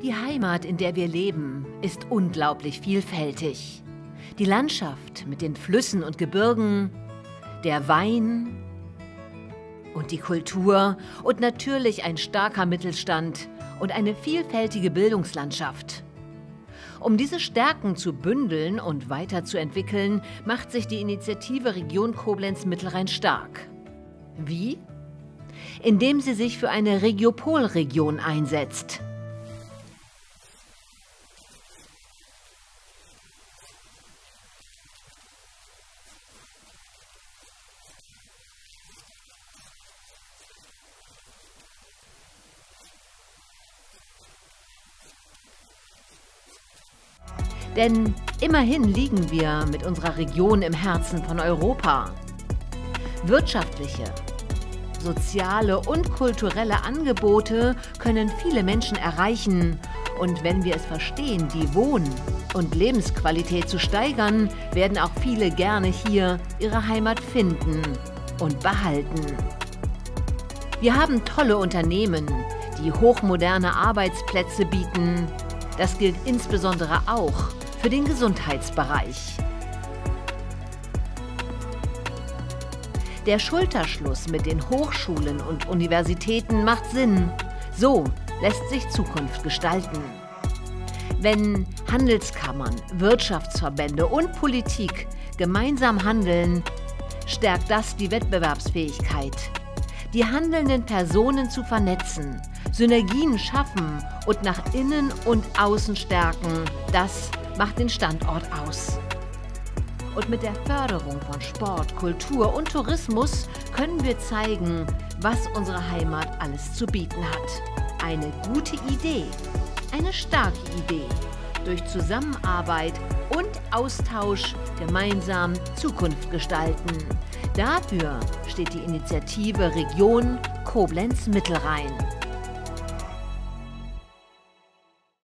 Die Heimat, in der wir leben, ist unglaublich vielfältig. Die Landschaft mit den Flüssen und Gebirgen, der Wein und die Kultur und natürlich ein starker Mittelstand und eine vielfältige Bildungslandschaft. Um diese Stärken zu bündeln und weiterzuentwickeln, macht sich die Initiative Region Koblenz-Mittelrhein stark. Wie? Indem sie sich für eine Regiopol-Region einsetzt. Denn immerhin liegen wir mit unserer Region im Herzen von Europa. Wirtschaftliche, soziale und kulturelle Angebote können viele Menschen erreichen. Und wenn wir es verstehen, die Wohn- und Lebensqualität zu steigern, werden auch viele gerne hier ihre Heimat finden und behalten. Wir haben tolle Unternehmen, die hochmoderne Arbeitsplätze bieten. Das gilt insbesondere auch für den Gesundheitsbereich. Der Schulterschluss mit den Hochschulen und Universitäten macht Sinn. So lässt sich Zukunft gestalten. Wenn Handelskammern, Wirtschaftsverbände und Politik gemeinsam handeln, stärkt das die Wettbewerbsfähigkeit. Die handelnden Personen zu vernetzen, Synergien schaffen und nach innen und außen stärken, das macht den Standort aus. Und mit der Förderung von Sport, Kultur und Tourismus können wir zeigen, was unsere Heimat alles zu bieten hat. Eine gute Idee, eine starke Idee, durch Zusammenarbeit und Austausch gemeinsam Zukunft gestalten. Dafür steht die Initiative Region Koblenz-Mittelrhein.